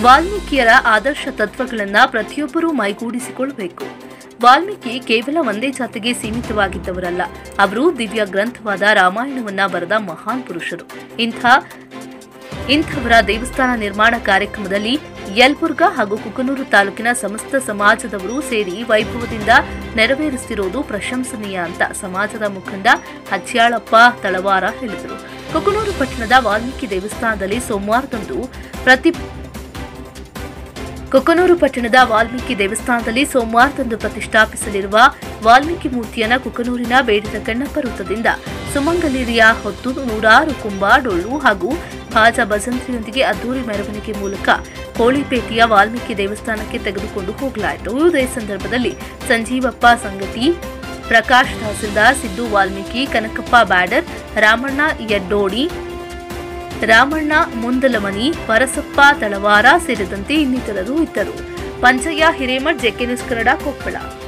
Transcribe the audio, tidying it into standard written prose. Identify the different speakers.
Speaker 1: ವಾಲ್ಮೀಕಿಯರ ಆದರ್ಶ ತತ್ವಗಳನ್ನು ಪ್ರತಿಯೊಬ್ಬರೂ ಮೈಗೂಡಿಸಿಕೊಳ್ಳಬೇಕು. ವಾಲ್ಮೀಕಿ ಕೇವಲ ಒಂದೇ ಜಾತಿಗೆ ಸೀಮಿತವಾಗಿದ್ದವರಲ್ಲ, ಅವರು ದಿವ್ಯ ಗ್ರಂಥವಾದ ರಾಮಾಯಣವನ್ನ ಬರೆದ ಮಹಾನ್ ಪುರುಷರು. ಇಂಥವರ ದೇವಸ್ಥಾನ ನಿರ್ಮಾಣ ಕಾರ್ಯಕ್ರಮದಲ್ಲಿ ಯಲಬುರ್ಗಾ ಹಾಗೂ ಕುಕನೂರು ತಾಲೂಕಿನ ಸಮಸ್ತ ಸಮಾಜದವರು ಸೇರಿ ವೈಭವದಿಂದ ನೆರವೇರಿಸಿರುವುದು ಪ್ರಶಂಸನೀಯ ಅಂತ ಸಮಾಜದ ಮುಖಂಡ ಹಚ್ಯಾಳಪ್ಪ ತಳವಾರ ಹೇಳಿದರು. ಕುಕನೂರು ಪಟ್ಟಣದ ವಾಲ್ಮೀಕಿ ದೇವಸ್ಥಾನದಲ್ಲಿ ಸೋಮವಾರದಂದು ಪ್ರತಿಷ್ಠಾಪಿಸಲಿರುವ ವಾಲ್ಮೀಕಿ ಮೂರ್ತಿಯನ್ನು ಕುಕನೂರಿನ ಬೇಡಿದ ಕಣ್ಣಪ್ಪ ವೃತ್ತದಿಂದ ಸುಮಂಗಲಿರಿಯ ಹೊತ್ತು ನೂರಾರು ಕುಂಭ, ಡೊಳ್ಳು ಹಾಗೂ ಬಾಜಾ ಭಜಂತ್ರಿಯೊಂದಿಗೆ ಅದ್ದೂರಿ ಮೆರವಣಿಗೆ ಮೂಲಕ ಕೋಳಿಪೇಟೆಯ ವಾಲ್ಮೀಕಿ ದೇವಸ್ಥಾನಕ್ಕೆ ತೆಗೆದುಕೊಂಡು ಹೋಗಲಾಯಿತು. ಇದೇ ಸಂದರ್ಭದಲ್ಲಿ ಸಂಜೀವಪ್ಪ ಸಂಗತಿ, ಪ್ರಕಾಶ್ ತಹಸೀಲ್ದಾರ್, ಸಿದ್ದು ವಾಲ್ಮೀಕಿ, ಕನಕಪ್ಪ ಬ್ಯಾಡರ್, ರಾಮಣ್ಣ ಯಡ್ಡೋಡಿ, ರಾಮಣ್ಣ ಮುಂದಲಮನಿ, ಪರಸಪ್ಪ ತಳವಾರ ಸೇರಿದಂತೆ ಇನ್ನಿತರರು ಇದ್ದರು. Panchayya Hiremath, JK news Kannada, Koppal.